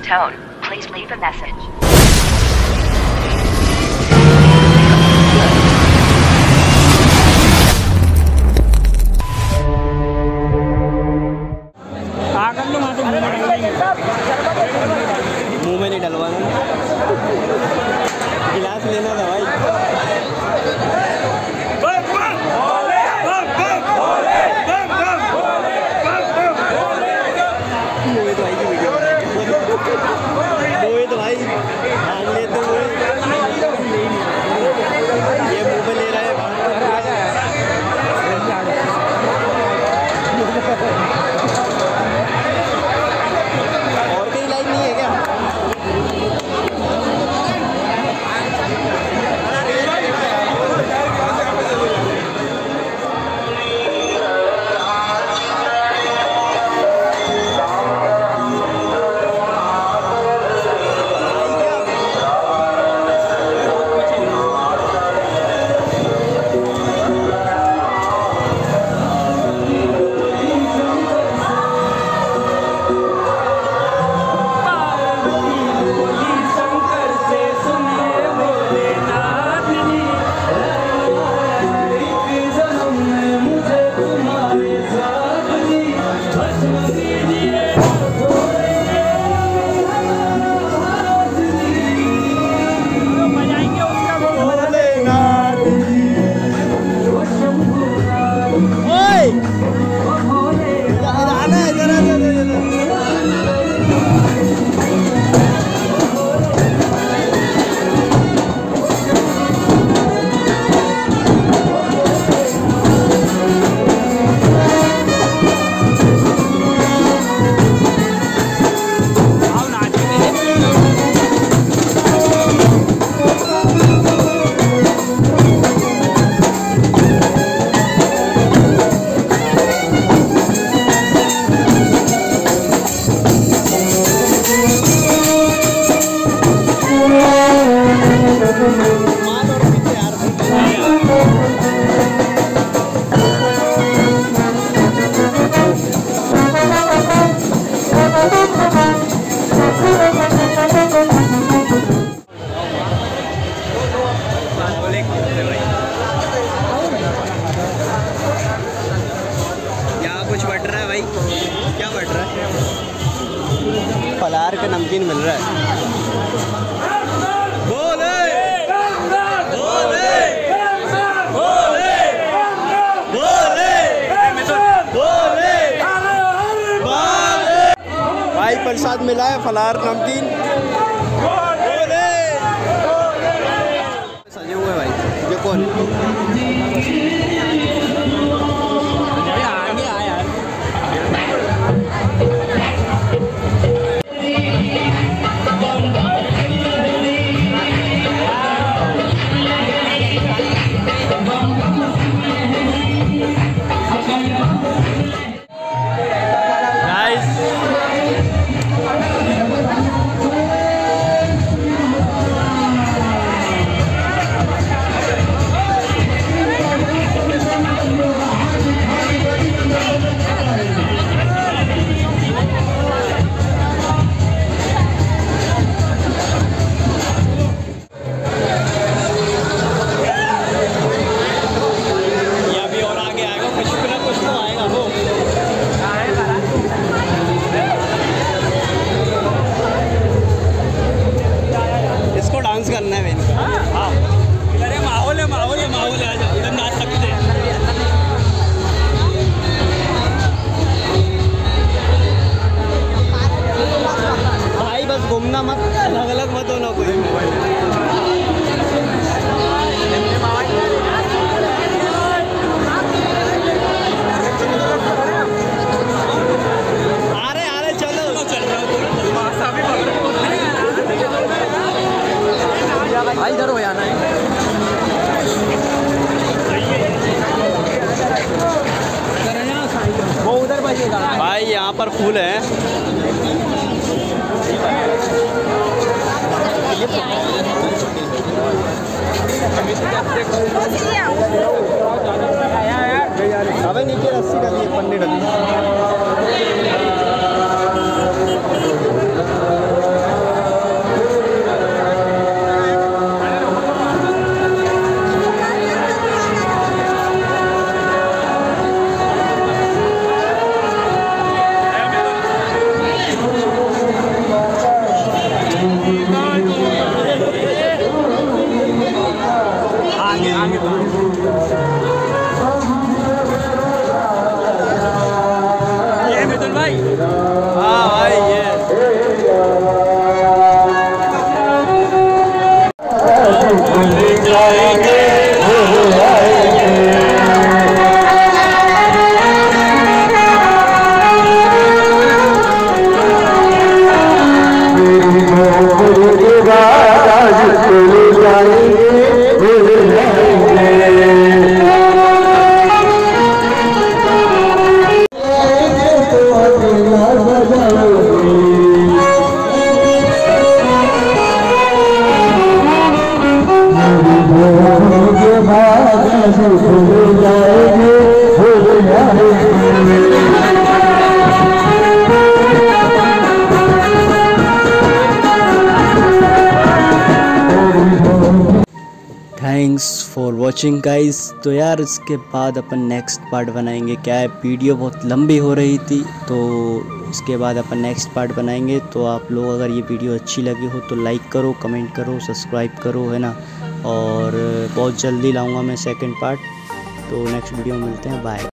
tone, please leave a message. मुंह में नहीं डलवाना, गिलास लेना था भाई। मोहित भाई भाग लेते हुए ये मुंह पे ले रहा है। और कहीं लाइक नहीं है क्या? कुछ बट रहा है भाई, क्या बट रहा है? फलार का नमकीन मिल रहा है। बोले बोले बोले बोले बोले भाई, प्रसाद मिला है फलार नमकीन। बोले सजे हुए भाई, ये कौन? करना है मैंने। हाँ, अरे माहौल है, माहौल है, माहौल है, आ जाओ इधर नाच सकते हैं। भाई बस घूमना मत, अलग अलग मत होना कोई। अरे चलो चल रहा भाई, इधर हो जाना है। वो उधर बजेगा भाई, यहाँ पर फूल है। अबे नीचे रस्सी डाली, पन्नी डाली। भूल जाएंगे भूल जाएंगे। मेरी मोहब्बत के बाद आज भूल जाएंगे भूल जाएंगे। Thanks for watching guys. तो यार इसके बाद अपन नेक्स्ट पार्ट बनाएंगे। क्या है, वीडियो बहुत लंबी हो रही थी तो इसके बाद अपन नेक्स्ट पार्ट बनाएंगे। तो आप लोग अगर ये वीडियो अच्छी लगी हो तो लाइक करो, कमेंट करो, सब्सक्राइब करो, है ना। और बहुत जल्दी लाऊंगा मैं सेकंड पार्ट। तो नेक्स्ट वीडियो में मिलते हैं, बाय।